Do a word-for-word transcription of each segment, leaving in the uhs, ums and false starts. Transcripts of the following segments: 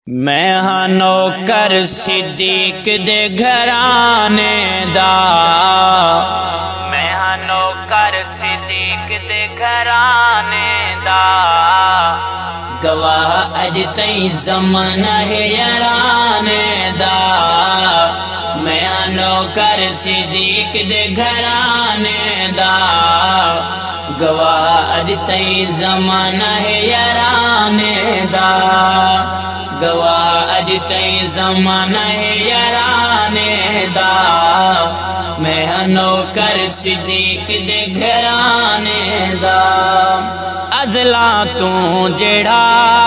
मैं हाँ नौकर सिद्दीक दे घराने दा। मैं हाँ नौकर सिद्दीक दे घराने दा। गवाह अज तई ज़माना है याराने दा। मैं हाँ नौकर सिद्दीक दे घराने दा। गवाह अज तई ज़माना है याराने दा। गवाह अज तई ज़माना है याराने दा। मैं हाँ नौकर सिद्दीक दे घराने दा। अज़ला तू जेड़ा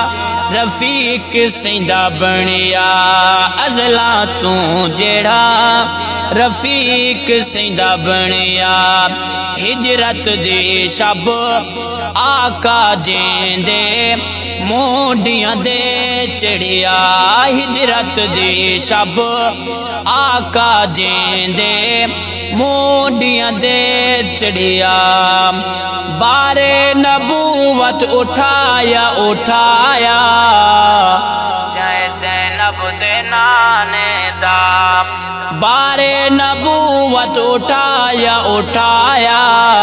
रफीक सैंदा बनिया। अज़ला तू जेड़ा रफीक सैंदा बनिया। हिजरत दे शब आका जेंदे मोडियां दे चढ़िया। हिजरत दे शब आका जेंदे मोडियां दे चढ़िया। बारे नबूवत उठाया उठाया जय ज़ैनब दे नाने दा। बारे नबूवत उठाया उठाया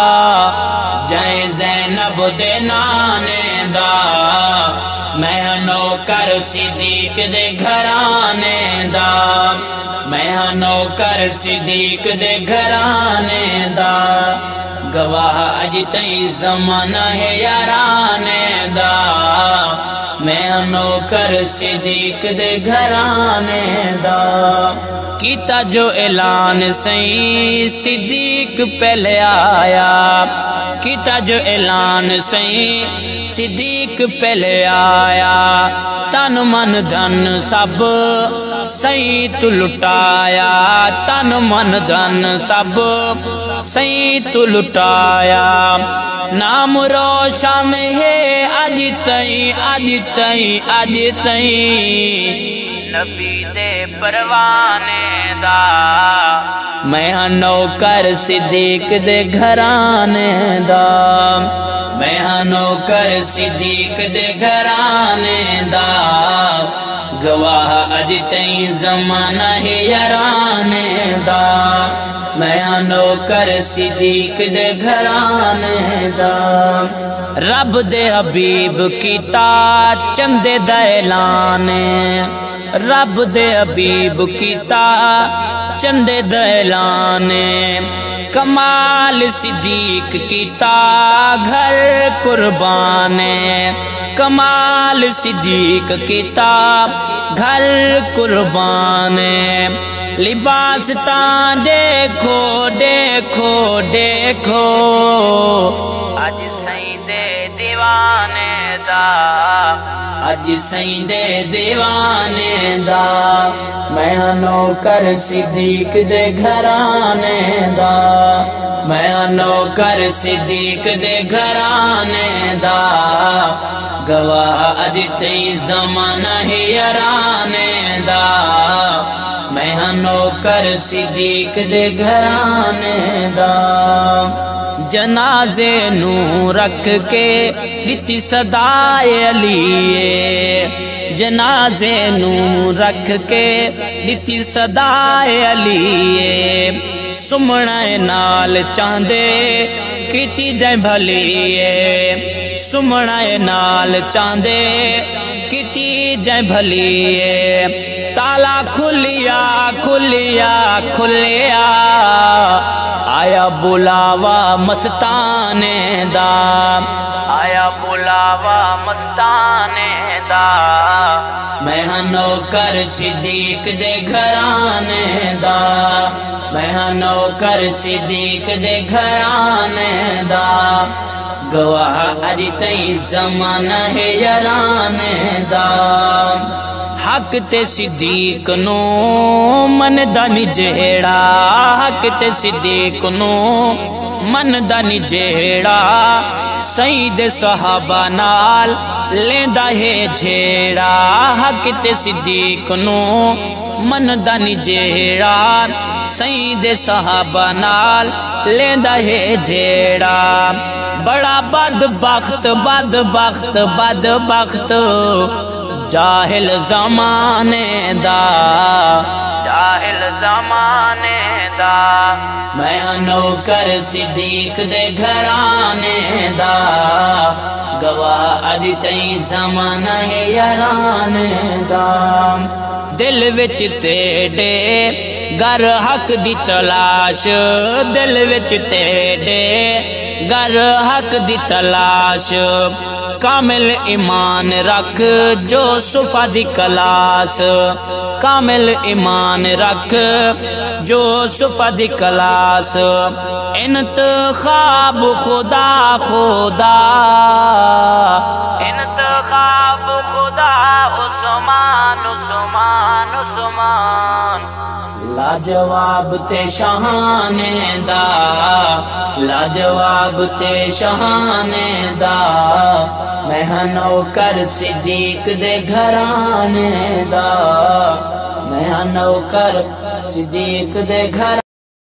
जय ज़ैनब दे नाने दा। मैं नौकर सिद्दीक दे घराने दा। मैं नौकर सिद्दीक दे घराने दा। गवाह अज तई ज़माना है याराने दा। मैं नौकर सिद्दीक दे घराने दा। कीता जो ऐलान सही सिद्दीक पहले आया। कीता जो ऐलान सही सिद्दीक पहले आया। तन मन धन सब सही तू लुटाया। तन मन धन सब सही तू लुटाया। नाम रोशन है अज तई अज तई अज तई नबी दे परवाने दा। मैं हाँ नौकर सिद्दीक दे घराने दा। मैं हाँ नौकर सिद्दीक दे घराने दा। गवाह अज तई ज़माना है याराने दा। मैं हाँ नौकर सिद्दीक दे घराने दा। रब दे हबीब कीता चंदे दा ऐलान। रब दे हबीब कीता चंदे दा ऐलान। कमाल सिद्दीक कीता घर कुर्बान। कमाल सिद्दीक कीता घर कुर्बान। लिबास ता देखो देखो देखो अज सही दे दीवाने दा। अज सही दे दीवाने दा। मैं हाँ नौकर सिद्दीक दे घराने दा। मैं हाँ नौकर सिद्दीक दे घराने दा। गवाह अज तई ज़माना है याराने दा। मैं हाँ नौकर सिद्दीक दे घराने दा। जनाजे नू रख के दिती सदाए अलीए। जनाजे नू रख के दिती सदाए अलीए। सुमना नाल चांदे कीती जय भलीए। सुमना नाल चांदे कीती जय भलीए। ताला खुलिया खुलिया खुलिया आया बुलावा मस्ताने दा। आया बुलावा मस्ताने दा। मैं हाँ नौकर सिद्दीक दे घराने दा। मैं हाँ नौकर सिद्दीक दे घराने दा। गवाह अज तई ज़माना है याराने दा। हक ते सिद्दीक नो मन दा निजेड़ा। हक ते सिद्दीक नो मन दा निजेड़ा। सही दे सहाबा नाल लेंदा है झेड़ा। हक ते सिद्दीक नो मन दा निजेड़ा। सही दे सहाबा नाल लेंदा है झेड़ा। बड़ा बदबख्त बदबख्त बदबख्त जाहिल ज़माने दा, जाहिल ज़माने दा। मैं नौकर सिद्दीक दे घराने दा, गवाह अज तई ज़माना है याराने दा। दिल विच तेरे गर हक दी तलाश, दिल विच तेरे गर हक दी तलाश। कामिल ईमान रख जो सुफा दी कलास, कामिल ईमान रख जो सुफा दी कलास। इंतखाब खुदा खुदा, इंतखाब खुदा उस्मान उस्मान उस्मान। लाजवाब ते शहाने दा, लाजवाब ते शहाने दा। मैं नौकर सिद्दीक दे घराने दा, मैं नौकर सिद्दीक दे घर।